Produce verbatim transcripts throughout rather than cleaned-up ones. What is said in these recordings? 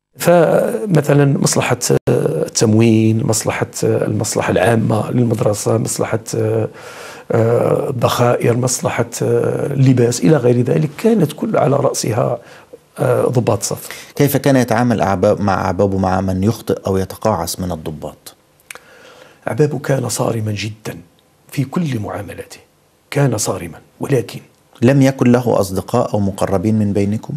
فمثلا مصلحة التموين، مصلحة المصلحة العامة للمدرسة، مصلحة الذخائر، مصلحة اللباس إلى غير ذلك، كانت كل على رأسها ضباط صف. كيف كان يتعامل أعباب مع أعبابه مع من يخطئ أو يتقاعس من الضباط؟ أعبابه كان صارما جدا في كل معاملاته، كان صارما. ولكن لم يكن له أصدقاء أو مقربين من بينكم؟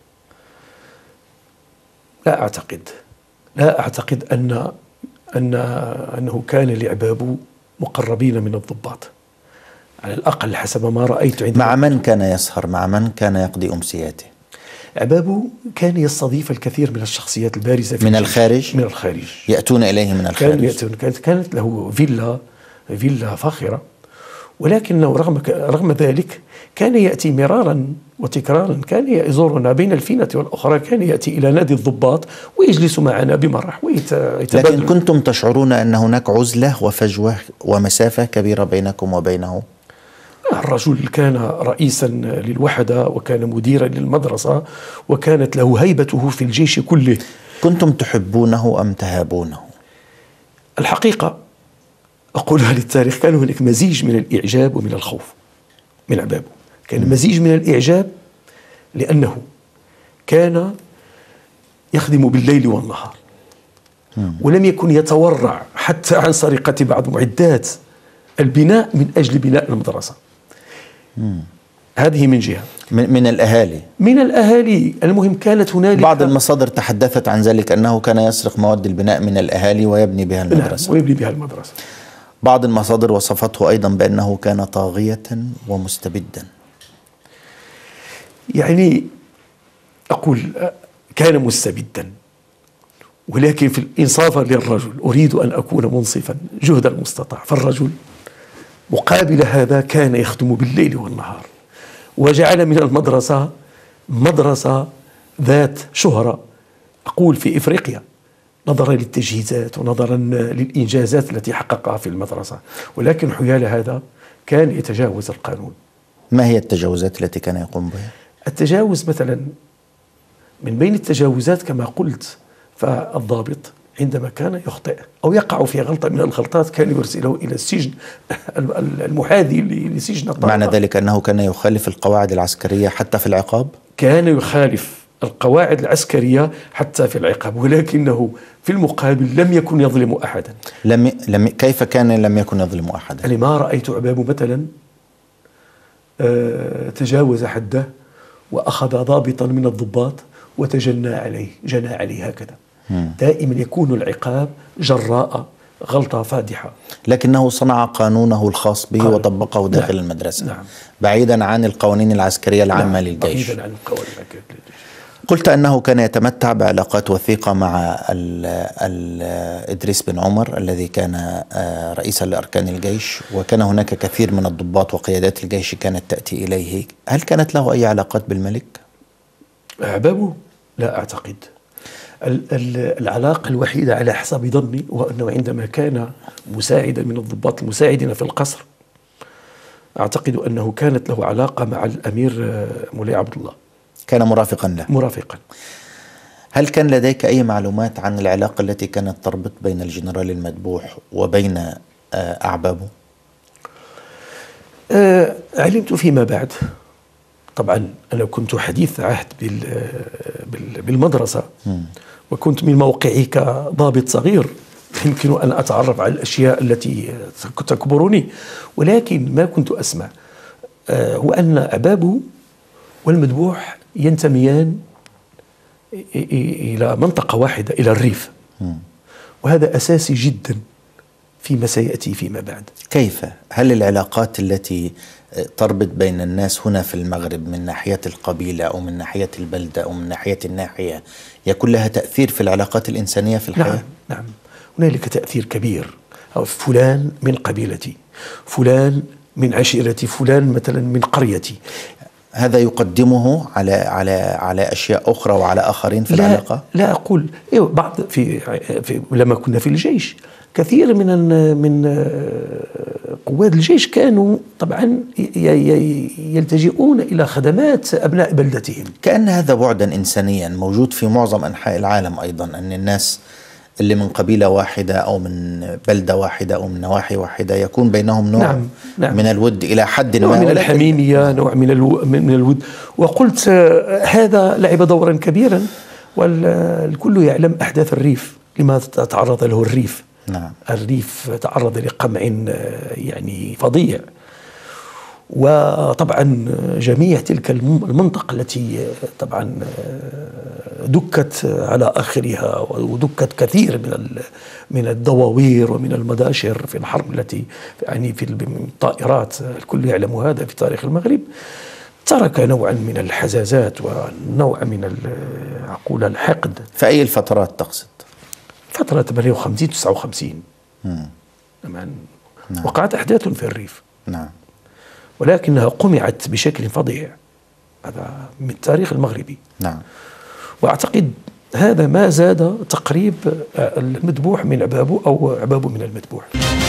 لا أعتقد لا أعتقد أن أن أنه كان لأعبابه مقربين من الضباط، على الأقل حسب ما رأيت عندما. مع من كان يسهر؟ مع من كان يقضي أمسياته؟ أعبابه كان يستضيف الكثير من الشخصيات البارزة في من الخارج؟ من الخارج يأتون إليه من الخارج. كانوا يأتون. كانت كانت له فيلا فيلا فاخرة، ولكنه رغم رغم ذلك كان يأتي مرارا وتكرارا، كان يزورنا بين الفينة والأخرى، كان يأتي إلى نادي الضباط ويجلس معنا بمرح ويتبادل. لكن كنتم تشعرون أن هناك عزلة وفجوة ومسافة كبيرة بينكم وبينه؟ الرجل كان رئيسا للوحدة وكان مديرا للمدرسة وكانت له هيبته في الجيش كله. كنتم تحبونه أم تهابونه؟ الحقيقة أقولها للتاريخ، كان هناك مزيج من الإعجاب ومن الخوف من أعبابه. كان مزيج من الإعجاب لأنه كان يخدم بالليل والنهار، ولم يكن يتورع حتى عن سرقة بعض معدات البناء من أجل بناء المدرسة. مم. هذه من جهة. من, من الأهالي من الأهالي المهم كانت هنالك بعض المصادر تحدثت عن ذلك أنه كان يسرق مواد البناء من الأهالي ويبني بها المدرسة. نعم، ويبني بها المدرسة. بعض المصادر وصفته أيضا بأنه كان طاغية ومستبدا. يعني أقول كان مستبدا، ولكن في الإنصاف للرجل أريد أن أكون منصفا جهد المستطاع، فالرجل مقابل هذا كان يخدم بالليل والنهار، وجعل من المدرسة مدرسة ذات شهرة أقول في إفريقيا، نظرا للتجهيزات ونظرا للإنجازات التي حققها في المدرسة. ولكن حيال هذا كان يتجاوز القانون. ما هي التجاوزات التي كان يقوم بها؟ التجاوز مثلا من بين التجاوزات كما قلت، فالضابط عندما كان يخطئ أو يقع في غلطة من الغلطات كان يرسله إلى السجن المحاذي لسجن الطائرة. معنى ذلك أنه كان يخالف القواعد العسكرية حتى في العقاب؟ كان يخالف القواعد العسكرية حتى في العقاب، ولكنه في المقابل لم يكن يظلم أحدا. لم لم كيف كان لم يكن يظلم أحدا؟ يعني ما رأيت عبابه مثلا آه تجاوز حده وأخذ ضابطا من الضباط وتجنى عليه، جنى عليه هكذا. دائما يكون العقاب جراء غلطة فادحة. لكنه صنع قانونه الخاص به قانون. وطبقه داخل نعم. المدرسة نعم. بعيدا عن القوانين العسكرية العامة نعم. للجيش. بعيدا عن القوانين العسكرية للجيش. قلت أنه كان يتمتع بعلاقات وثيقة مع ال ال إدريس بن عمر الذي كان رئيسا لأركان الجيش، وكان هناك كثير من الضباط وقيادات الجيش كانت تأتي إليه. هل كانت له أي علاقات بالملك؟ أعبابه؟ لا أعتقد. العلاقة الوحيدة على حسب ظني هو أنه عندما كان مساعدا من الضباط المساعدين في القصر، أعتقد أنه كانت له علاقة مع الأمير مولاي عبد الله. كان مرافقا له؟ مرافقا. هل كان لديك أي معلومات عن العلاقة التي كانت تربط بين الجنرال المذبوح وبين أعبابه؟ أه علمت فيما بعد. طبعا أنا كنت حديث عهد بالمدرسة م. وكنت من موقعي كضابط صغير يمكن أن أتعرف على الأشياء التي تكبرني، ولكن ما كنت أسمع هو أن أعبابه والمذبوح ينتميان إلى منطقة واحدة، إلى الريف، م. وهذا أساسي جدا فيما سيأتي فيما بعد. كيف؟ هل العلاقات التي تربط بين الناس هنا في المغرب من ناحية القبيلة أو من ناحية البلدة أو من ناحية الناحية يكون لها تأثير في العلاقات الإنسانية في الحياة؟ نعم نعم، هنالك تأثير كبير. فلان من قبيلتي، فلان من عشيرتي، فلان مثلا من قريتي. هذا يقدمه على على على أشياء أخرى وعلى آخرين في لا العلاقة؟ لا أقول إيه، بعض في, في لما كنا في الجيش كثير من من قوات الجيش كانوا طبعا يلتجئون إلى خدمات أبناء بلدتهم. كأن هذا بعدا إنسانيا موجود في معظم أنحاء العالم أيضا، أن الناس اللي من قبيلة واحدة أو من بلدة واحدة أو من نواحي واحدة يكون بينهم نوع نعم نعم من الود إلى حد نوع ما، من الحميمية، نوع من الو من الود. وقلت هذا لعب دورا كبيرا، والكل يعلم أحداث الريف، لماذا تعرض له الريف. نعم. الريف تعرض لقمع يعني فظيع، وطبعا جميع تلك المنطقة التي طبعا دكت على آخرها، ودكت كثير من من الدواوير ومن المداشر في الحرب التي يعني في الطائرات، الكل يعلم هذا في تاريخ المغرب، ترك نوعا من الحزازات ونوع من عقول الحقد. في أي الفترات تقصد؟ فترة ثمانية وخمسين تسعة وخمسين طبعا نعم. وقعت أحداث في الريف، نعم، ولكنها قمعت بشكل فظيع. هذا من التاريخ المغربي. نعم. وأعتقد هذا ما زاد تقريب المذبوح من عبابه أو عبابه من المذبوح.